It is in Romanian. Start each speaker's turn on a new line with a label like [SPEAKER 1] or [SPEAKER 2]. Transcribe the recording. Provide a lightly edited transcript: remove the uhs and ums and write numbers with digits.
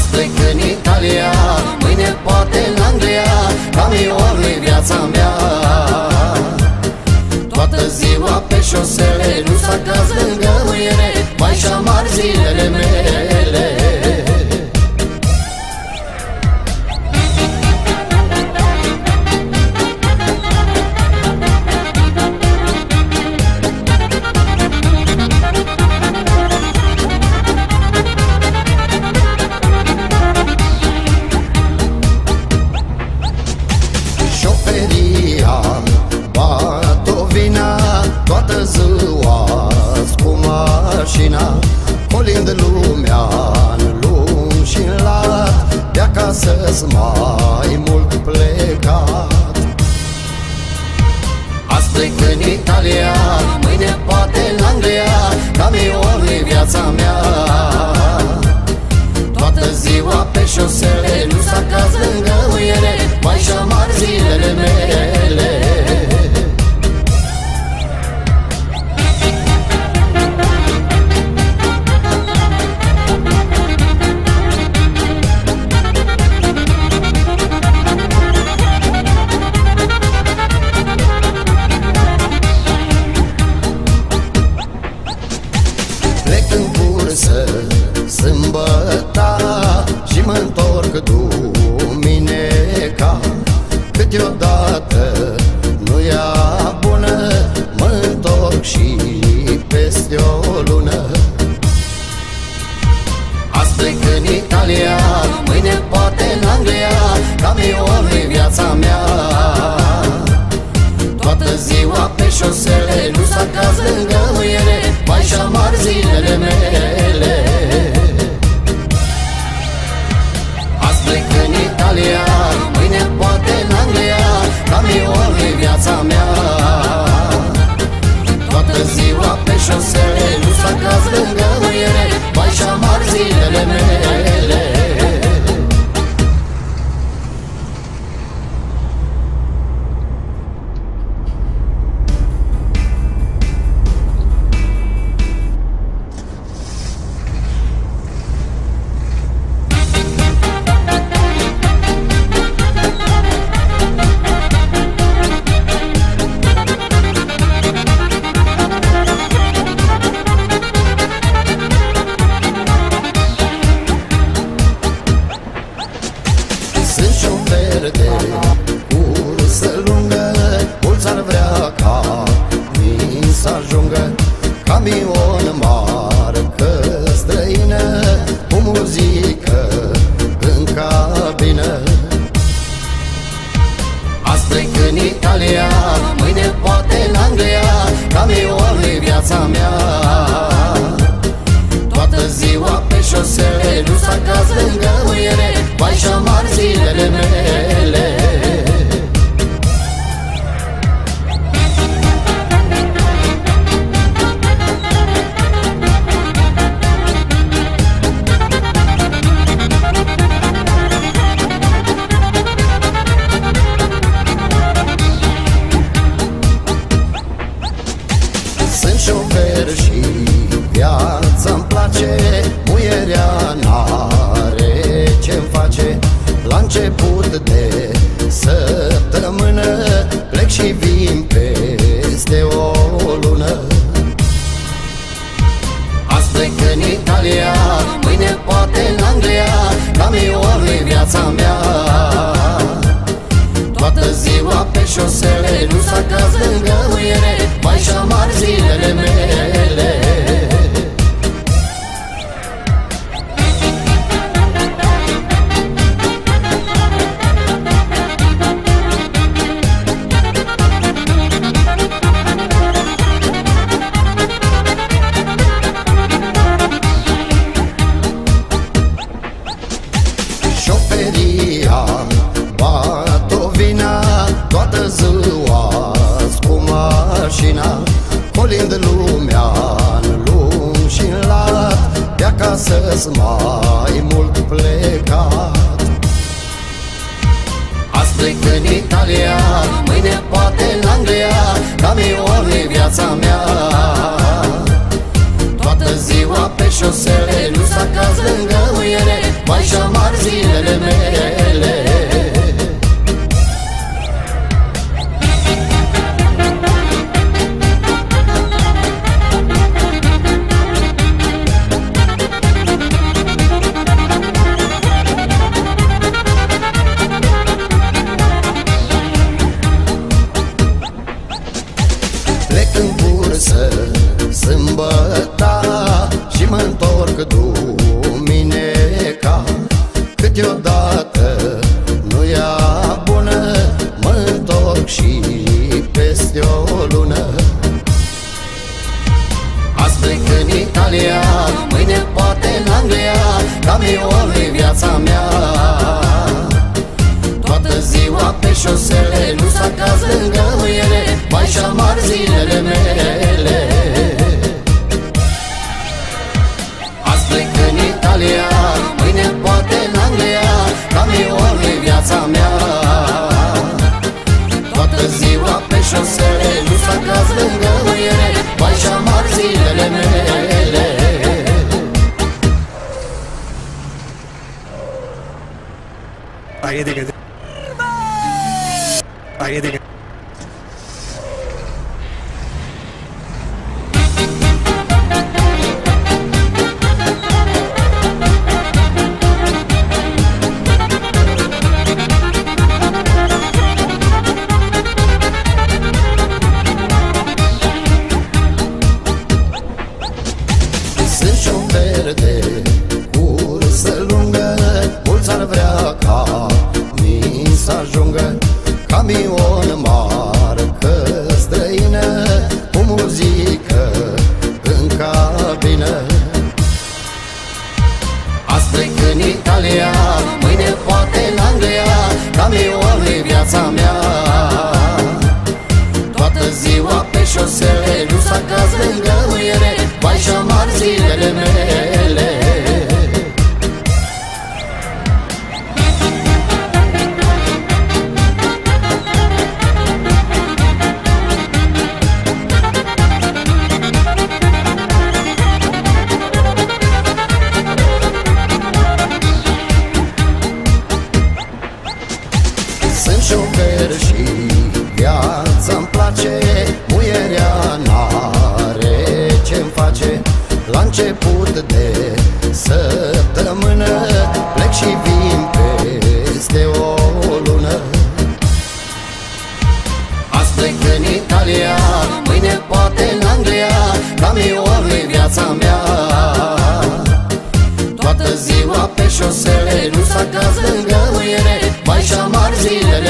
[SPEAKER 1] plec în Italia, mâine poate în Anglia, camionul-i viața mea. Toată ziua pe șosele, nu s-a caz lângă muiere, mai și-amar zilele mele. Toată ziua cu mașina, colind lumea în lung și în lat, de acasă-s mai mult plecat. Azi plec în Italia, mâine poate în Anglia, camionul-i viața mea. Toată ziua pe șosele, nu s-a caz lângă muiere, mai și-amar zilele mele. Sâmbăta și mă-ntorc dumineca, câteodată nu ia bună, mă-ntorc și peste o lună. Azi plec în Italia, mâine poate în Anglia, camionul-i viața mea. Toată ziua pe șosele, nu s-a caz lângă muiere, mai și-amar zilele mele. Azi plec în Italia, mâine poate în Anglia, camionul-i viața mea. Toată ziua pe șosele, nu s-a caz lângă muiere, mai și-amar zilele mele. Cursă lungă, mulți ar vrea ca vin să ajungă, camion marcă străină, cu muzică în cabină. Azi plec în Italia, mâine poate în Anglia, camionul-i viața mea. Toată ziua pe șosele, nu s-a caz lângă muiere, mai și-amar zilele mele. Sunt șofer și viața-mi place, muierea n-are ce-mi face. La început de săptămână plec și vin peste o lună. Azi plec în Italia, mâine poate în Anglia, camionul-i viața mea. Toată ziua pe șosele, nu s-a caz lângă muiere, mai și-amar zilele mele. Șoferia batovina, toată ziua cu mașina, colind lumea în lung și în lat, de acasă-s mai mult plecat. Azi plec în Italia, mâine poate în Anglia, camionul-i viața mea. Toată ziua pe șosele, nu s-a caz lângă muiere, vai și-amar zilele mele. Plec în cursă sâmbăta și mă întorc dumineca. Câteodată nu ia bună, mă întorc și peste o lună. Azi plec în Italia, mâine poate în Anglia, camionul-i viața mea. Toată ziua pe șosele, nu s-a caz lângă muiere, vai și-amar zilele mele. Azi plec în Italia, mâine poate în Anglia, camionul-i viața mea. Toată ziua pe șosele, nu s-a caz lângă muiere, vai și-amar zilele mele. Sunt șofer de cursă lungă, mulți ar vrea ca mi să ajungă. Camion marcă străină, cu muzică în cabină. Azi plec în Italia, mâine poate în Anglia, camionul-i viața mea. Toată ziua pe șosele, nu s-a caz lângă muiere, vai și-amar zilele mele. Sunt șofer și viața-mi place, muierea n-are ce-mi face. La început de săptămână plec și vin peste o lună. Azi plec în Italia, mâine poate în Anglia, camionul-i viața mea. Toată ziua pe șosele, nu s-a caz lângă muiere, vai și-amar zilele